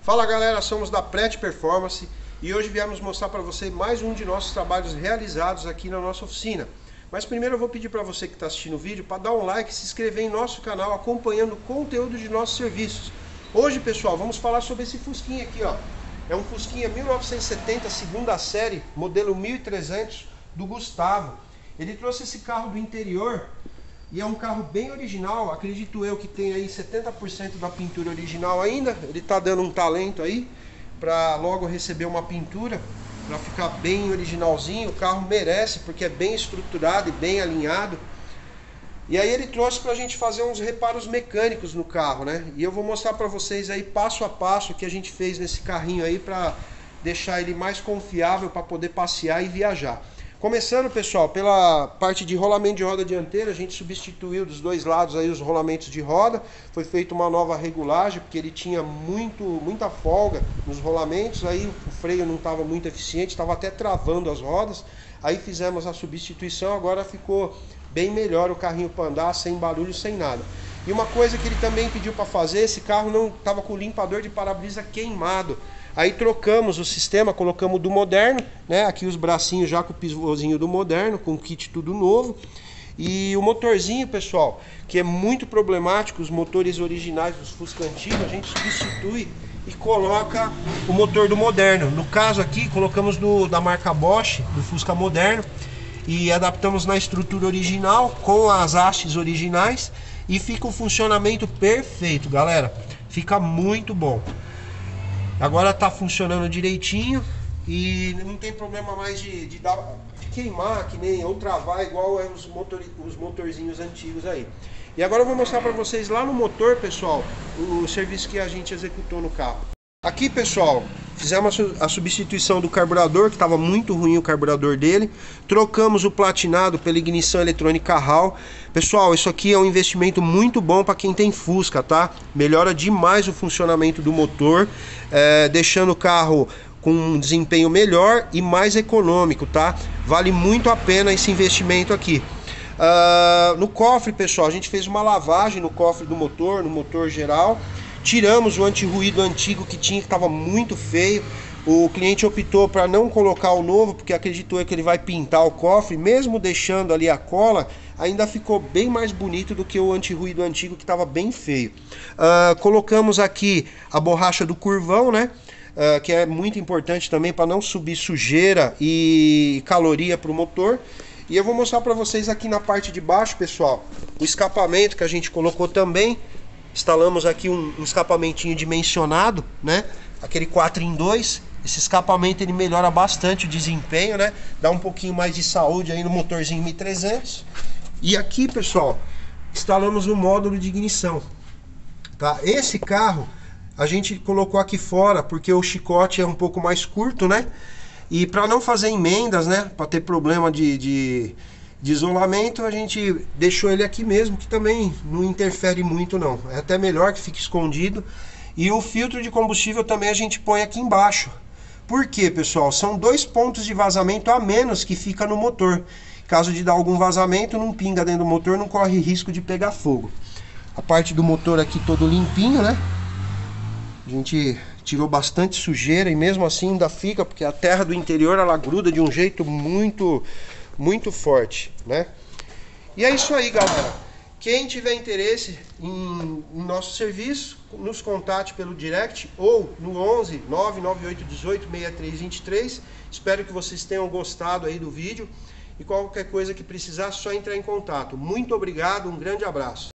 Fala galera, somos da Pret Performance e hoje viemos mostrar para você mais um de nossos trabalhos realizados aqui na nossa oficina. Mas primeiro eu vou pedir para você que está assistindo o vídeo para dar um like e se inscrever em nosso canal acompanhando o conteúdo de nossos serviços. Hoje, pessoal, vamos falar sobre esse Fusquinha aqui, ó. É um Fusquinha 1970, segunda série, modelo 1300 do Gustavo. Ele trouxe esse carro do interior e é um carro bem original, acredito eu que tem aí 70% da pintura original ainda. Ele tá dando um talento aí para logo receber uma pintura, para ficar bem originalzinho. O carro merece porque é bem estruturado e bem alinhado. E aí ele trouxe pra gente fazer uns reparos mecânicos no carro, né? E eu vou mostrar pra vocês aí passo a passo o que a gente fez nesse carrinho aí pra deixar ele mais confiável para poder passear e viajar. Começando, pessoal, pela parte de rolamento de roda dianteira, a gente substituiu dos dois lados aí os rolamentos de roda. Foi feita uma nova regulagem, porque ele tinha muita folga nos rolamentos, aí o freio não estava muito eficiente, estava até travando as rodas. Aí fizemos a substituição, agora ficou bem melhor o carrinho para andar, sem barulho, sem nada. E uma coisa que ele também pediu para fazer, esse carro não estava com o limpador de para-brisa queimado. Aí trocamos o sistema, colocamos do moderno, né? Aqui os bracinhos já com o pivôzinho do moderno, com o kit tudo novo. E o motorzinho, pessoal, que é muito problemático, os motores originais dos Fusca antigos, a gente substitui e coloca o motor do moderno. No caso aqui, colocamos da marca Bosch, do Fusca moderno, e adaptamos na estrutura original, com as hastes originais, e fica um funcionamento perfeito, galera. Fica muito bom. Agora tá funcionando direitinho e não tem problema mais de queimar, que nem ou travar igual os motorzinhos antigos aí. E agora eu vou mostrar para vocês lá no motor, pessoal, o serviço que a gente executou no carro. Aqui, pessoal, fizemos a substituição do carburador, que estava muito ruim o carburador dele. Trocamos o platinado pela ignição eletrônica Hall. Pessoal, isso aqui é um investimento muito bom para quem tem Fusca, tá? Melhora demais o funcionamento do motor, deixando o carro com um desempenho melhor e mais econômico, tá? Vale muito a pena esse investimento aqui. No cofre, pessoal, a gente fez uma lavagem no cofre do motor, no motor geral. Tiramos o anti-ruído antigo que tinha, que estava muito feio. O cliente optou para não colocar o novo, porque acreditou que ele vai pintar o cofre. Mesmo deixando ali a cola, ainda ficou bem mais bonito do que o anti-ruído antigo, que estava bem feio. Colocamos aqui a borracha do curvão, né? Que é muito importante também para não subir sujeira e caloria para o motor. E eu vou mostrar para vocês aqui na parte de baixo, pessoal, o escapamento que a gente colocou também. Instalamos aqui um escapamentinho dimensionado, né? Aquele 4 em 2. Esse escapamento ele melhora bastante o desempenho, né? Dá um pouquinho mais de saúde aí no motorzinho 1300. E aqui, pessoal, instalamos o módulo de ignição, tá? Esse carro a gente colocou aqui fora porque o chicote é um pouco mais curto, né? E para não fazer emendas, né? Para ter problema de isolamento, a gente deixou ele aqui mesmo, que também não interfere muito não. É até melhor que fique escondido. E o filtro de combustível também a gente põe aqui embaixo. Por quê, pessoal? São 2 pontos de vazamento a menos que fica no motor. Caso de dar algum vazamento, não pinga dentro do motor, não corre risco de pegar fogo. A parte do motor aqui todo limpinho, né? A gente tirou bastante sujeira e mesmo assim ainda fica, porque a terra do interior ela gruda de um jeito muito forte, né? E é isso aí, galera. Quem tiver interesse em nosso serviço, nos contate pelo direct ou no 11 998 18 6323. Espero que vocês tenham gostado aí do vídeo e qualquer coisa que precisar, só entrar em contato. Muito obrigado, um grande abraço.